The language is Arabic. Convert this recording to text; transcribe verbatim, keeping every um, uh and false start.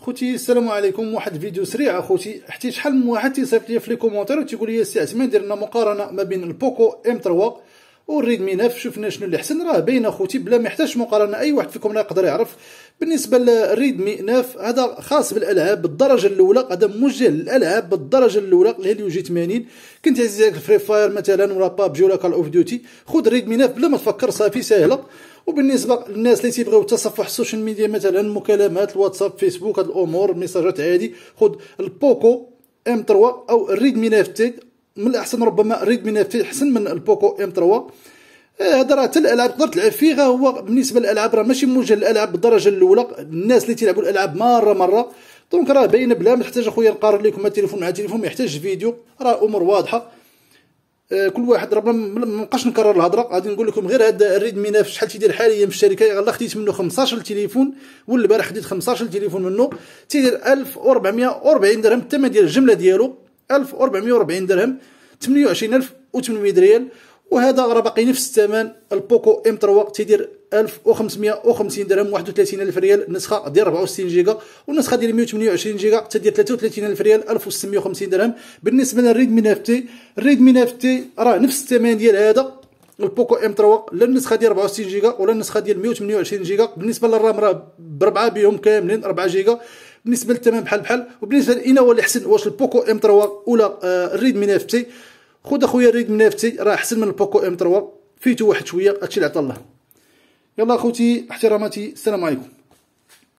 خوتي السلام عليكم. واحد الفيديو سريع اخوتي، حتى شحال من واحد تيصيفط لي في لي كومونتير تيقول لي السي عثمان دير لنا مقارنه ما بين البوكو ام ثلاثة والريدمي تسعة، شفنا شنو اللي احسن. راه باين اخوتي بلا ما يحتاجش مقارنه، اي واحد فيكم راه يقدر يعرف. بالنسبه للريدمي تسعة هذا خاص بالالعاب بالدرجه الاولى، هذا موجه للالعاب بالدرجه الاولى اللي هي اليو جي ثمانين. كنت عزيز عليك فري فاير مثلا ولا بابجي ولا كال اوف ديوتي، خذ الريدمي تسعة بلا ما تفكر، صافي ساهله. وبالنسبه للناس اللي تيبغيو التصفح السوشيال ميديا مثلا مكالمات الواتساب فيسبوك هاد الامور ميساجات عادي، خذ البوكو ام ثلاثة او الريدمي تسعة. من الاحسن ربما الريدمي تسعة احسن من البوكو ام ثلاثة. هذا راه حتى الالعاب تقدر تلعب فيه، غير هو بالنسبه للالعاب راه ماشي موجه للالعاب بالدرجه الاولى، الناس اللي تيلعبوا الالعاب مره مره. دونك راه باينه بلا ما تحتاج اخويا نقارن لكم التليفون مع التليفون، ما يحتاجش فيديو، راه امور واضحه. كل واحد راه ما نبقاش نكرر الهضره، غادي نقول لكم غير هذا الريدمي تسعة شحال تيدير حاليا في الشركه. يلاه خديت منه خمسطاش تليفون، والبارح خديت خمسطاش تليفون منه، تيدير ألف وأربعمائة وأربعين درهم الثمن ديال الجمله ديالو، ألف وأربعمائة وأربعين درهم، ثمانية وعشرين ألف وثمانمائة ريال. وهذا راه باقي نفس الثمن. البوكو ام ثلاثة تيدير ألف وخمسمائة وخمسين درهم، واحد وثلاثين ألف ريال النسخه ديال أربعة وستين جيجا، والنسخه ديال مائة وثمانية وعشرين جيجا تدير ثلاثة وثلاثين ألف ريال، ألف وستمائة وخمسين درهم. بالنسبه للريدمي تسعة، الريدمي تسعة راه نفس الثمن ديال هذا البوكو ام ثلاثة، لا النسخه ديال أربعة وستين جيجا ولا النسخه ديال مائة وثمانية وعشرين جيجا. بالنسبه للرام راه بربعه بهم كاملين أربعة جيجا. بالنسبه للثمن بحال بحال. وبالنسبه لإنا هو اللي احسن، واش البوكو ام ثلاثة ولا آه الريدمي تسعة؟ خذ اخويا الريدمي تسعة راه احسن من البوكو ام ثلاثة، فيتو واحد شويه، هادشي اللي عطا الله. يلا اخوتي احتراماتي، السلام عليكم.